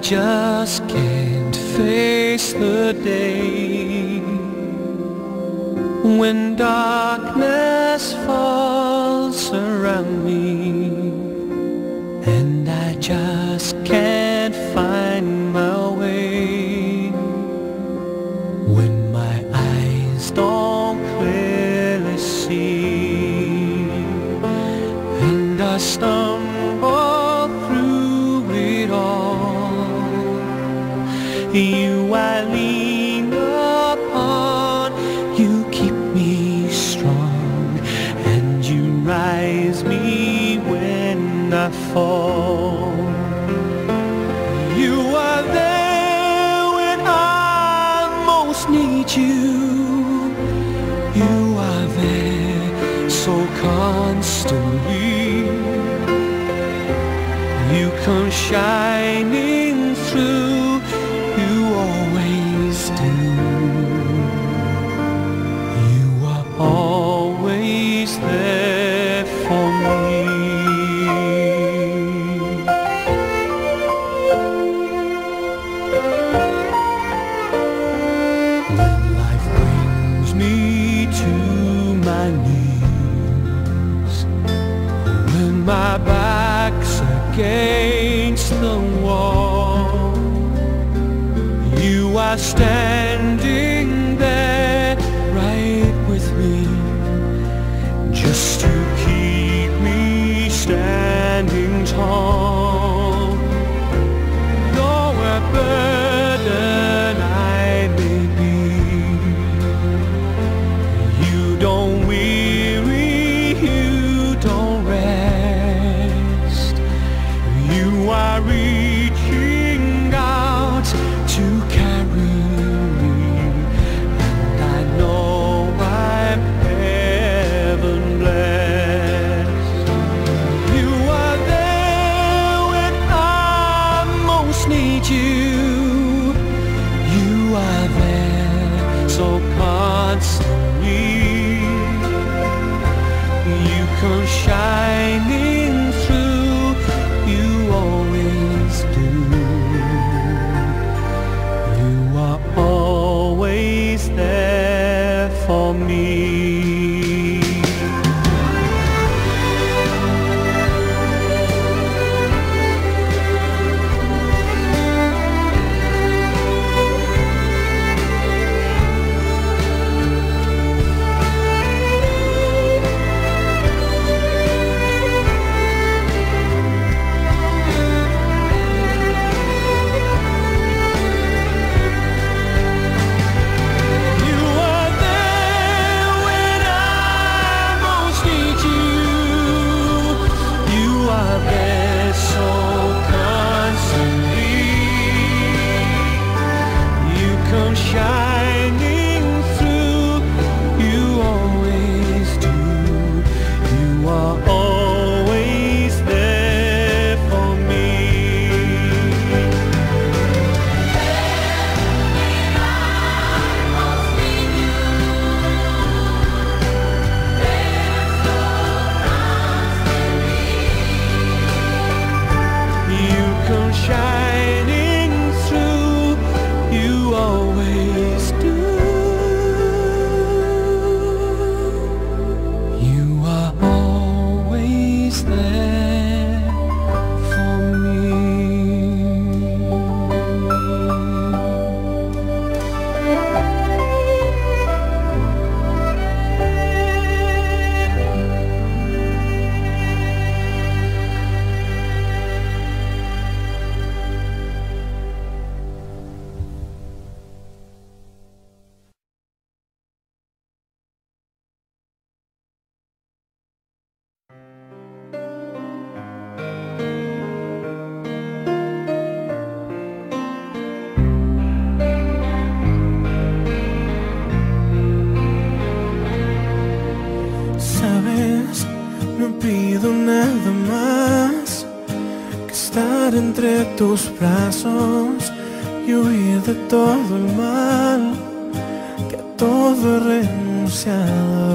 just can't face the day when darkness falls around me, and I just can't find my way, when my eyes don't clearly see, and I stumble through it all. You I lean upon, you keep me strong, and you rise me when I fall. You are there when I most need you. You are there so constantly. You come shining through, you always do. You are always there for me. When life brings me to my knees, when my back's against the wall, you are standing there right with me, just to keep me standing tall. Though a burden I may be, you don't weary, you don't rest. You are reaching out to carry me, and I know I'm heaven blessed. You are there when I most need you. You are there so constantly. You come shining through, you always do. You are always there for me. Shining through, you always do. You are always there for me. When I most need you, there so constantly. You come shining through, you always do. You are always there for me. Sabes, no pido nada más que estar entre tus brazos y huir de todo el mal, que a todo he renunciado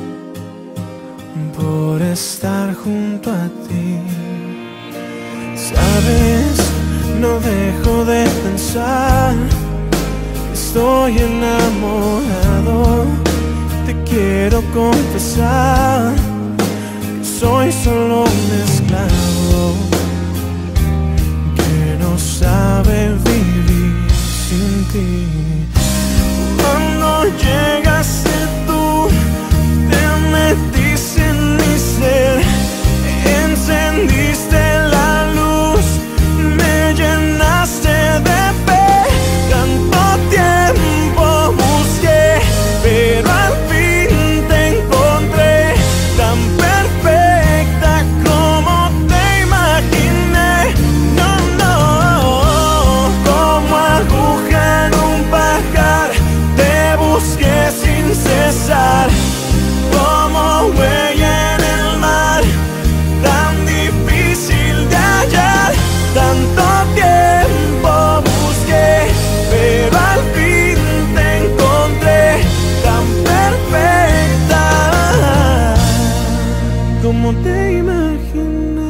por estar junto a ti. Sabes, no dejo dejo de pensar. Estoy enamorado. Te quiero confesar que soy solo un esclavo que no sabe vivir sin ti. Cuando llegaste tú, te metiste en mi ser, encendiste la luz, me llenaste de fe. Tanto tiempo busqué, pero al fin te encontré, tan perfecta como te imaginé. No, no, como aguja en un pajar, te busqué sin cesar, como huella en el mar, tan difícil de hallar. Tanto tiempo busqué, pero al fin te encontré, tan perfecta como te imaginé.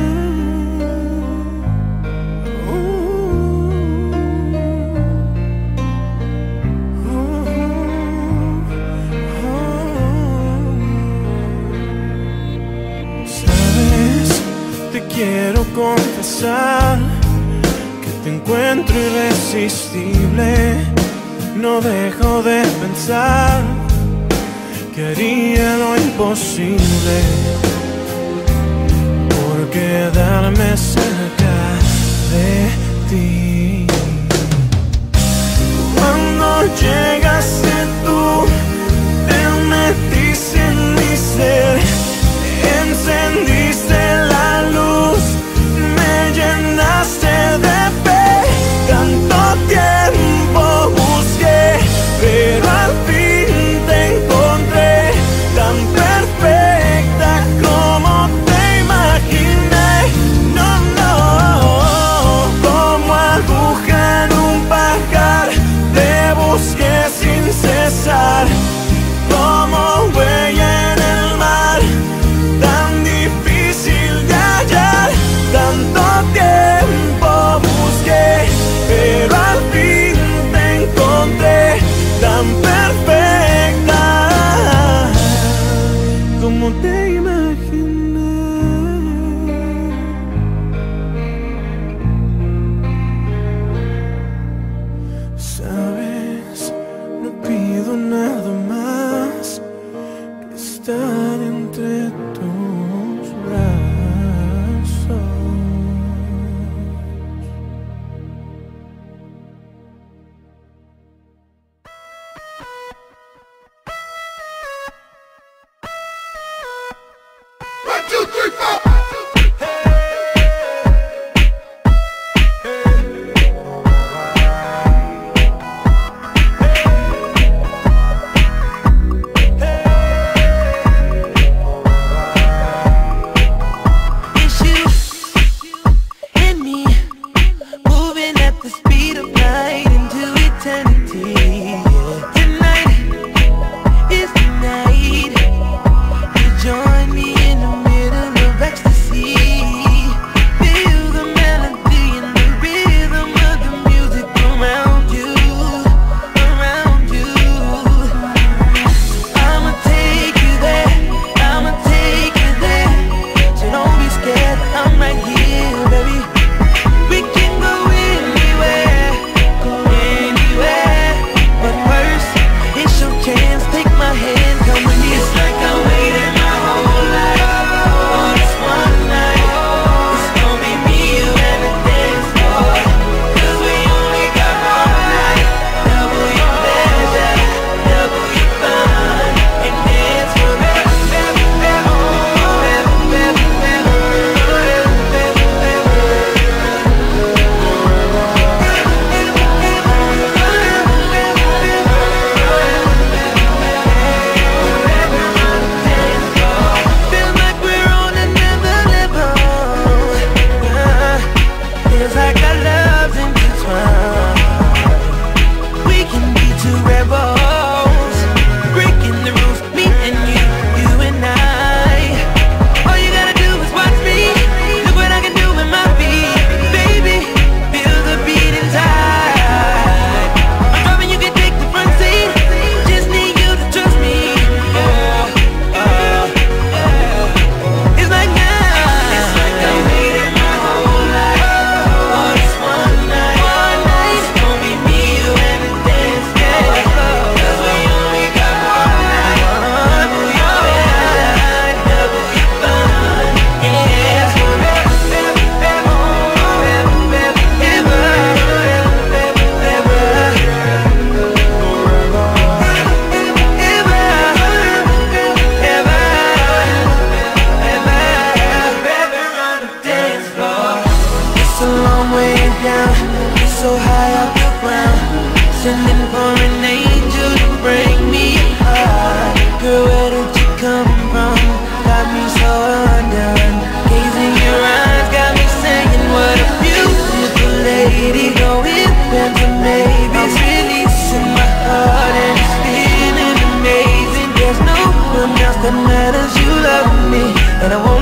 Sabes, te quiero confesar que te encuentro irresistible. No dejo de pensar que haría lo imposible por quedarme cerca de ti. Cuando llegaste tú, te metiste en mi ser, encendiste la luz, me llenaste de fe. Tanto tiempo busqué, pero al fin te encontré, tan perfecta como te imaginé. No, no, And I won't